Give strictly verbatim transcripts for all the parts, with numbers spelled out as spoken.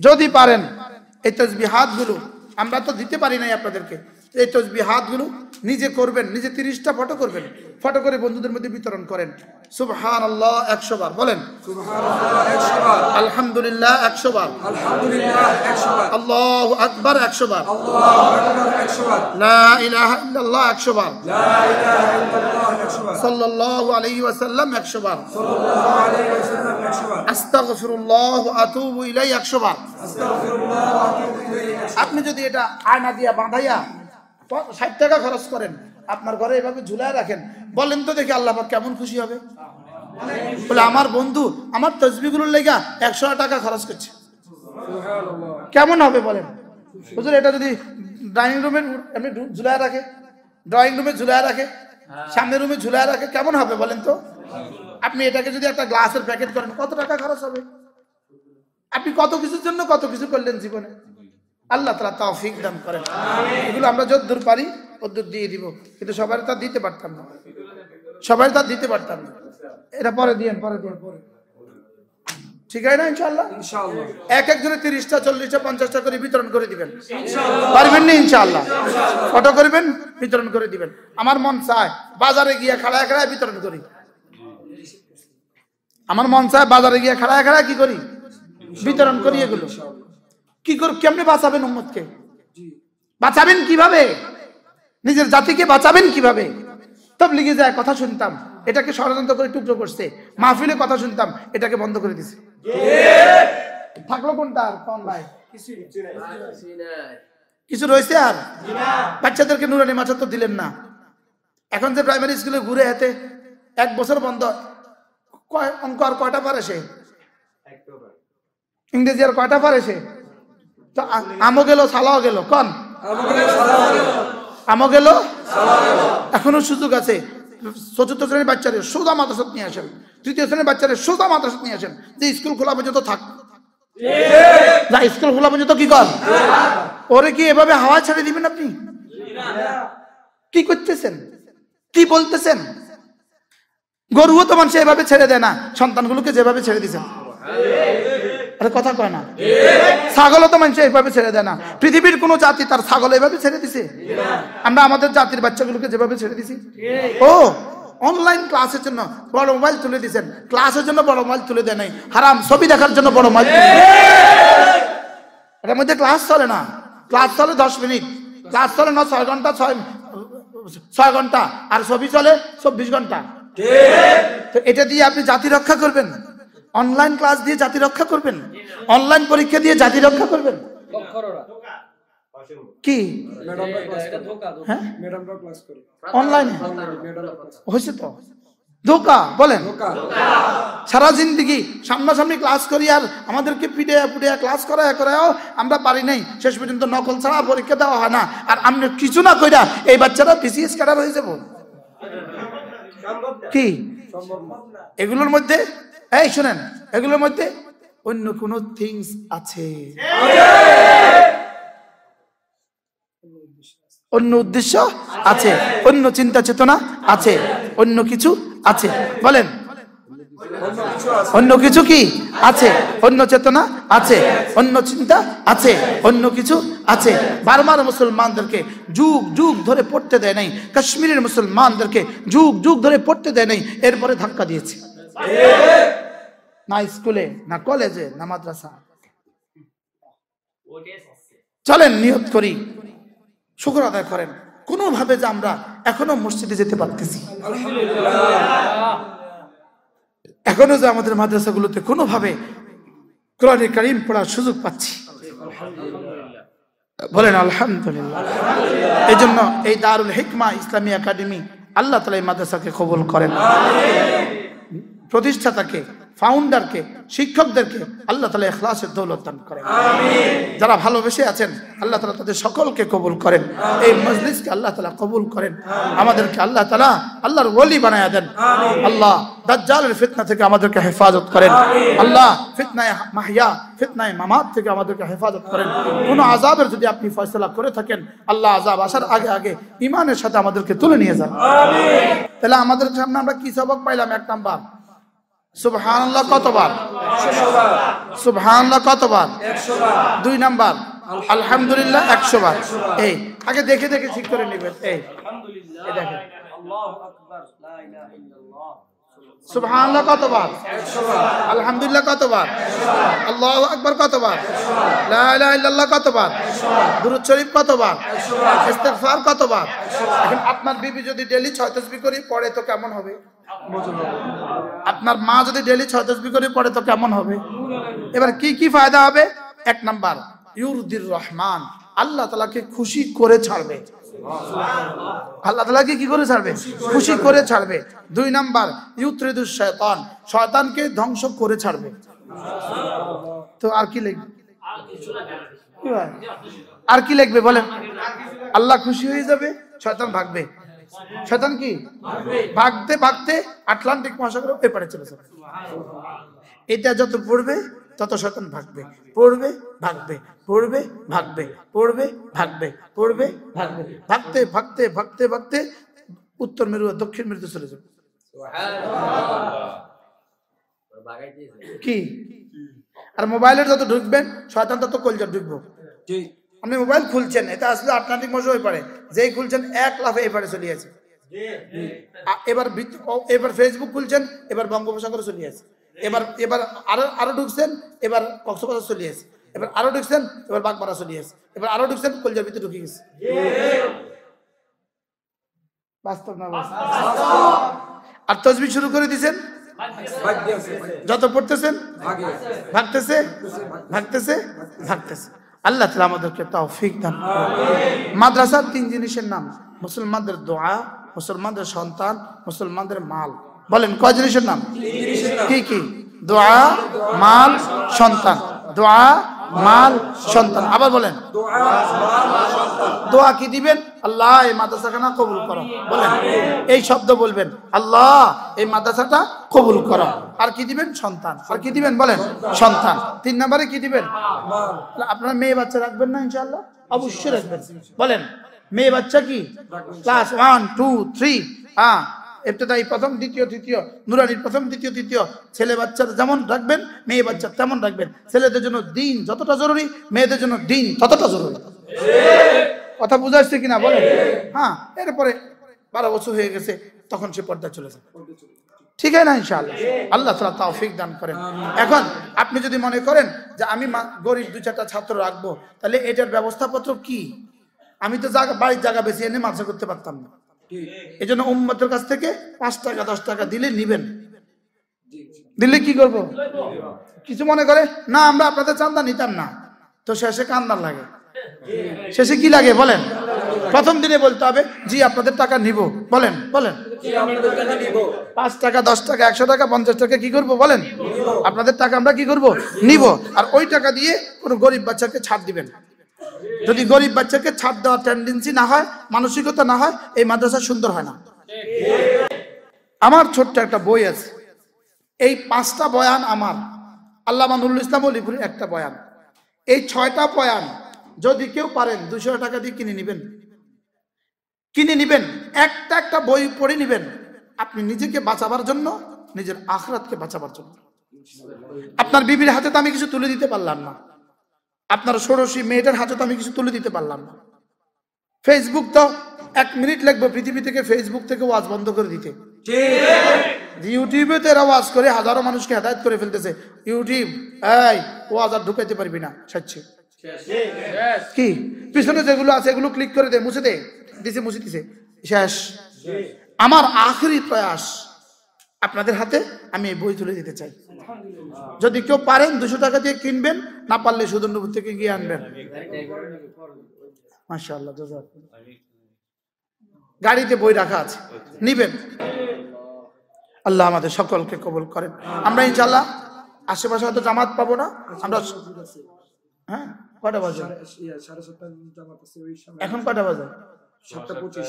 যদি পারেন এই তাসবিহাতগুলো, আমরা তো দিতে পারি নাই আপনাদেরকে, এই তাসবিহাতগুলো নিজে করবেন, নিজে তিরিশটা ফটো করবেন, ফটো করে বন্ধুদের মধ্যে বিতরণ করেন। সুবহানাল্লাহ একশো বার বলেন, সুবহানাল্লাহ একশো বার, আলহামদুলিল্লাহ একশো বার, আলহামদুলিল্লাহ একশো বার, আল্লাহু আকবার একশো বার, আল্লাহু আকবার একশো বার, লা ইলাহা ইল্লাল্লাহ একশো বার, লা ইলাহা ইল্লাল্লাহ একশো বার, সাল্লাল্লাহু আলাইহি ওয়াসাল্লাম একশো বার, সাল্লাল্লাহু আলাইহি ওয়াসাল্লাম একশো বার, আস্তাগফিরুল্লাহ ওয়া আতুবু ইলাইহি একশো বার। আস্তাগফিরুল্লাহ ওয়া আতুবু ইলাইহি একশো বার। আপনি যদি এটা আয়না দিয়া বাঁধাইয়া ষাট টাকা খরচ করেন, আপনার ঘরে এভাবে ঝুলায় রাখেন, বলেন তো দেখি আল্লাহ পাক কেমন খুশি হবে? বলে আমার বন্ধু আমার তসবিহগুলোর লেগা একশো টাকা খরচ করছে, কেমন হবে বলেন? হুজুর এটা যদি ডাইনিং রুমে এমনি ঝুলায় রাখে, ড্রয়িং রুমে ঝুলায় রাখে, সামনের রুমে ঝুলায় রাখে, কেমন হবে বলেন তো? আপনি এটাকে যদি একটা গ্লাসের প্যাকেট করেন কত টাকা খরচ হবে? আপনি কত কিছুর জন্য কত কিছু করলেন জীবনে। আল্লাহ তাআলা তৌফিক দান করেন। এগুলো আমরা যতদূর পারি ততদূর দিয়ে দিব, কিন্তু সবাই তা দিতে পারতাম না, সবাই তা দিতে পারতাম না। এটা পরে দিয়েন, পরে দিয়েন, পরে ঠিক আছে না? ইনশাআল্লাহ ইনশাআল্লাহ এক একজনে তিরিশটা চল্লিশটা পঞ্চাশটা করে বিতরণ করে দিবেন, পারবেন না? ইনশাআল্লাহ ফটো করবেন, বিতরণ করে দিবেন। আমার মন চায় বাজারে গিয়ে খাড়ায় খাড়ায় বিতরণ করি, আমার মন চায় বাজারে গিয়ে খাড়ায় খাড়ায় কি করি, বিতরণ করি। এগুলো কি করে, কেমনে বাঁচাবেন উম্মতকে? বাঁচাবেন কিভাবে? নিজের জাতিকে বাঁচাবেন কিভাবে? তাবলীগে যায় কথা শুনতাম, এটাকে ষড়যন্ত্র করে টুকরো করছে, মাহফিলে কথা শুনতাম, এটাকে বন্ধ করে দিছে। থাকলো কোনটা? আর কোন ভাই কিছু রয়েছে? আর বাচ্চাদেরকে নুরানি মাছা তো দিলেন না। এখন যে প্রাইমারি স্কুলে ঘুরে হেঁটে এক বছর বন্ধ, অঙ্ক আর কয়টা পারে সে? ইংরেজি আর কয়টা পারে সে? আমও গেল সালাও গেল, কন আমও গেল। এখনো সুযোগ আছে, চতুর্থ শ্রেণীর বাচ্চারে সোজা মাদ্রাসা নিয়ে আসেন, তৃতীয় শ্রেণীর বাচ্চারে সোজা মাদ্রাসা নিয়ে আসেন, যে স্কুল খোলা পর্যন্ত থাক, যা স্কুল খোলা পর্যন্ত কি কর। ওরে কি এভাবে হাওয়া ছেড়ে দিবেন আপনি? কি করতেছেন, কি বলতেছেন? গরুও তো মানুষ এভাবে ছেড়ে দেয় না, সন্তানগুলোকে যেভাবে ছেড়ে দিচ্ছেন। আরে কথা কয় না। ছাগলও তো মানুষ এইভাবে ছেড়ে দেয় না। পৃথিবীর কোন জাতি তার ছাগল এইভাবে ছেড়ে দিছে? আমরা আমাদের জাতির বাচ্চাগুলোকে যেভাবে ছেড়ে দিছি। ও অনলাইন ক্লাসের জন্য বড় মোবাইল তুলে দিয়েছেন, ক্লাসের জন্য বড় মোবাইল তুলে দেয় নাই, হারাম ছবি দেখার জন্য বড় মোবাইল। এটার মধ্যে ক্লাস চলে না, ক্লাস চলে দশ মিনিট, ক্লাস চলে না ছয় ঘন্টা, ছয় ছয় ঘন্টা, আর ছবি চলে চব্বিশ ঘন্টা। তো এটা দিয়ে আপনি জাতি রক্ষা করবেন? অনলাইন ক্লাস দিয়ে জাতি রক্ষা করবেন? অনলাইন পরীক্ষা দিয়ে জাতি রক্ষা করবেন? কি অনলাইনে হয়েছে তো ধোকা বলেন। সারা জিন্দিগি সামনাসামনি ক্লাস করি আর আমাদেরকে পিটে পুটে ক্লাস করা করাও আমরা পারি নাই, শেষ পর্যন্ত নকল ছাড়া পরীক্ষা দেওয়া হয় না। আর আমরা কিছু না কইরা এই বাচ্চারা বিসিএস ক্যাডার হয়ে যাব কি? এগুলোর মধ্যে এই শুনেন, এগুলোর মধ্যে অন্য কোন থিংস আছে, অন্য উদ্দেশ্য আছে, অন্য চিন্তা চেতনা আছে, অন্য কিছু আছে। বলেন অন্য কিছু কি আছে? অন্য চেতনা আছে, অন্য চিন্তা আছে, অন্য কিছু আছে। বারবার মুসলমানদেরকে যুগ যুগ ধরে পড়তে দেয় নাই, কাশ্মীরের মুসলমানদেরকে যুগ যুগ ধরে পড়তে দেয় নাই, এরপরে ধাক্কা দিয়েছে। না স্কুলে, না কলেজে, না মাদ্রাসা। চলেন নিয়ত করি, শুকর আদায় করেন কোনোভাবে যে আমরা এখনো মসজিদে যেতে পারতেছি, এখনো যে আমাদের মাদ্রাসাগুলোতে কোনোভাবে কোরআনে কারীম পড়ার সুযোগ পাচ্ছি। বলেন আলহামদুলিল্লাহ। এই জন্য এই দারুল হিকমা ইসলামী একাডেমি আল্লাহ তাআলা এই মাদ্রাসাকে কবুল করেন, প্রতিষ্ঠাতাকে, ফাউন্ডারকে, শিক্ষকদেরকে আল্লাহ তাআলা ইখলাসের দৌলত দান করেন। যারা ভালোবেসে আছেন আল্লাহ তাআলা তাদের সকলকে কবুল করেন, এই মজলিসকে আল্লাহ তাআলা কবুল করেন, আমাদেরকে আল্লাহ তাআলা আল্লাহর ওলি বানায়া দেন। আল্লাহ দাজ্জালের ফিতনা থেকে আমাদেরকে হেফাজত করেন, আল্লাহ ফিতনায়ে মাহইয়া ফিতনায়ে মামাত থেকে আমাদেরকে হেফাজত করেন। কোন আযাবের যদি আপনি ফয়সালা করে থাকেন আল্লাহ আযাব আসার আগে আগে ঈমানের সাথে আমাদেরকে তুলে নিয়ে যান। আমিন। তাহলে আমাদের সামনে আমরা কি সবক পাইলাম? এক নাম্বার সুবহানাল্লাহ কতবার? একশো বার। সুবহানাল্লাহ কতবার? একশো বার। দুই নাম্বার আলহামদুলিল্লাহ একশো বার। এই আগে দেখে দেখে ঠিক করে নেবেন। এই এই দেখেন সুবহানাল্লাহ কতবার? একশো বার। আলহামদুলিল্লাহ কতবার? আল্লাহু আকবার কতবার? লা ইলাহা ইল্লাল্লাহ কতবার? দুরূদ শরীফ কতবার? ইস্তিগফার কতবার? এখন আপনার বিবি যদি ডেইলি ছয় তাসবিহ করে পড়ে তো কেমন হবে? আপনার মা যদি ডেইলি ছয় তাসবিহ করে পড়ে তো কেমন হবে? এবার কি কি ফায়দা হবে? এক নাম্বার ইউরদির রহমান, আল্লাহ তাআলাকে খুশি করে ছাড়বে। আল্লাহ তাআলাকে কি করে ছাড়বে? খুশি করে ছাড়বে। দুই নাম্বার ইউতরিদুশ শয়তান, শয়তানকে ধ্বংস করে ছাড়বে। তো আর কি লিখবে? আর কি লিখবে বলেন? আল্লাহ খুশি হয়ে যাবে, শয়তান ভাগবে। শয়তান কি ভাগতে ভাগতে আটলান্টিক মহাসাগরের এপারে চলে যাবে। এটা যত পড়বে তত শয়তান ভাগবে, পড়বে ভাগবে, পড়বে ভাগবে, পড়বে ভাগবে, পড়বে ভাগবে, ভাগতে ভাগতে ভাগতে ভাগতে উত্তর মেরু আর দক্ষিণ মেরুতে চলে যাবে। কি আর মোবাইলের যত ঢুকবেন শয়তান তত কলজা ঢুকবো। আপনি মোবাইল খুলছেন, এটা আসলে আটলান্টিক মহাসাগর পারে, যেই খুলছেন এক লাফে এপারে চলে আছে। এবার এবার ফেসবুক খুলছেন, এবার বঙ্গোপসাগরে চলে আছে। এবার এবার আরো আরো ঢুকছেন, এবার কক্সবাজার চলে আসে। এবার আরো ঢুকছেন, এবার বাগমারা চলে আসে। এবার আরো ঢুকছেন, কলজার ভিতরে ঢুকে গেছে। বাস্তব না বাস্তব? আর তাসবিহ শুরু করে দিয়েছেন, যত পড়তেছেন ভাগতেছে ভাগতেছে ভাগতেছে। আল্লাহ তাআলা আমাদেরকে তৌফিক দান করুন। মাদ্রাসার তিন জিনিসের নাম: মুসলমানদের দোয়া, মুসলমানদের সন্তান, মুসলমানদের মাল। বলেন কয় জিনিসের নাম? কি কি? দোয়া, মাল, সন্তান। দোয়া, মাল, সন্তান। আবার বলেন দোয়া কি দিবেন? আল্লাহ এই মাদ্রাসাখানা কবুল করো। বলেন এই শব্দ বলবেন, আল্লাহ এই মাদ্রাসাটা কবুল করো। আর কি দিবেন? সন্তান। আর কি দিবেন? বলেন সন্তান। তিন নম্বরে কি দিবেন? আপনারা মেয়ে বাচ্চা রাখবেন না? ইনশাআল্লাহ অবশ্যই রাখবেন। বলেন মেয়ে বাচ্চা কি? ক্লাস ওয়ান টু থ্রি, হ্যাঁ ইবতেদায়ী প্রথম দ্বিতীয় তৃতীয়, নুরানির প্রথম দ্বিতীয় তৃতীয়। ছেলে বাচ্চা যেমন রাখবেন, মেয়ে বাচ্চা তেমন রাখবেন। ছেলেদের জন্য দিন যতটা জরুরি, মেয়েদের জন্য দিন ততটা জরুরি। কথা বুঝাচ্ছে কিনা বলেন? হ্যাঁ এরপরে বারো বছর হয়ে গেছে, তখন সে পর্দা চলে যাবে। ঠিক আছে না? ইনশাআল্লাহ আল্লাহ তাআলা তৌফিক দান করেন। এখন আপনি যদি মনে করেন যে আমি গরিব দুই চারটা ছাত্র রাখবো, তাহলে এটার ব্যবস্থাপত্র কি? আমি তো জায়গা বাড়ির জায়গা বেশি এনে মাদ্রাসা করতে পারতাম না। এই জন্য উম্মতের কাছ থেকে পাঁচ টাকা দশ টাকা দিলে নিবেন। দিলে কি করবো? কিছু মনে করে না আমরা আপনাদের চান্দা নিতাম না, তো শেষে কান্নার লাগে। শেষে কি লাগে বলেন? প্রথম দিনে বলতে হবে জি আপনাদের টাকা নিব। বলেন বলেন পাঁচ টাকা দশ টাকা একশো টাকা পঞ্চাশ টাকা কি করবো বলেন? আপনাদের টাকা আমরা কি করব? নিব। আর ওই টাকা দিয়ে কোনো গরিব বাচ্চাকে ছাড় দিবেন। যদি গরিব বাচ্চাকে ছাড় দেওয়ার টেন্ডেন্সি না হয়, মানসিকতা না হয়, এই মাদ্রাসা সুন্দর হয় না। আমার ছোট্ট একটা বই আছে, এই পাঁচটা বয়ান আমার, আল্লামা নুরুল ইসলাম অলিপুরের একটা বয়ান। এই ছয়টা বয়ান যদি কেউ পারেন দুশো টাকা দিয়ে কিনে নিবেন, কিনে নিবেন, একটা একটা বই পড়ে নিবেন। আপনি নিজেকে বাঁচাবার জন্য, নিজের আখিরাতকে বাঁচাবার জন্য। আপনার বিবির হাতে তো আমি কিছু তুলে দিতে পারলাম না, আপনার ষোড়শী মেয়েটার হাতে তো আমি কিছু তুলে দিতে পারলাম না। ফেসবুক তো এক মিনিট লাগবে পৃথিবী থেকে ফেসবুক থেকে ওয়াজ বন্ধ করে দিতে। ইউটিউবে তো এরা ওয়াজ করে হাজারো মানুষকে হেদায়েত করে ফেলতেছে। ইউটিউব এই ওয়াজ আর ঢুকাইতে পারবি না, সাচ্ছি কি পিছনে যেগুলো আছে এগুলো ক্লিক করে দে, মুছে দে, দিছে মুছে দিছে, শেষ। আমার আখেরি প্রয়াস আপনাদের হাতে আমি এই বই তুলে দিতে চাই। যদি কেউ পারেন দুশো টাকা দিয়ে কিনবেন, না পারলে সুদর্ণপুর থেকে গিয়ে আনবেন। মাশাআল্লাহ, গাড়িতে বই রাখা আছে, নিবেন। আল্লাহ আমাদের সকলকে কবুল করেন। আমরা ইনশাআল্লাহ আশেপাশে হয়তো জামাত পাবো না আমরা। হ্যাঁ কটা বাজে এখন? কটা বাজে? সাতটা পঁচিশ।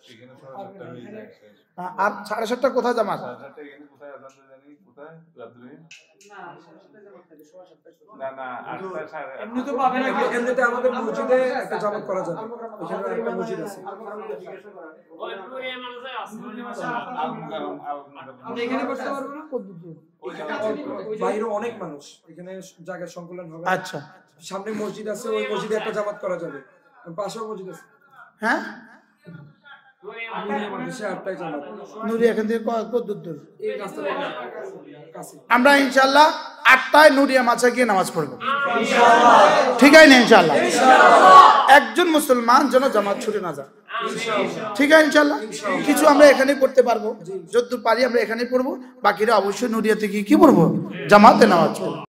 আর সাড়ে সাতটা কোথায় জামাত? এমনিতে আমাদের মসজিদে একটা জামাত করা যাবে, ওখানে একটা মসজিদ আছে। বাইরে অনেক মানুষ, এখানে জায়গার সংকুলন হবে। আচ্ছা, সামনে মসজিদ আছে, ওই মসজিদে একটা জামাত করা যাবে, পাশেও মসজিদ আছে। হ্যাঁ আটটায় জামাত নুরি এখান থেকে ক- কত দূর দূর? এই রাস্তার কাছে। আমরা ইনশাল্লাহ আটটায় নুরিয়া মাছে গিয়ে নামাজ পড়বো, ঠিক আছে না? ইনশাল্লাহ একজন মুসলমান যেন জামাত ছুটে না যায়, ঠিক আছে? ইনশাল্লাহ কিছু আমরা এখানে পড়তে পারবো, যতদূর পারি আমরা এখানে পড়বো, বাকিরা অবশ্যই নুরিয়াতে গিয়ে কি পড়বো? জামাতে নামাজ পড়বো।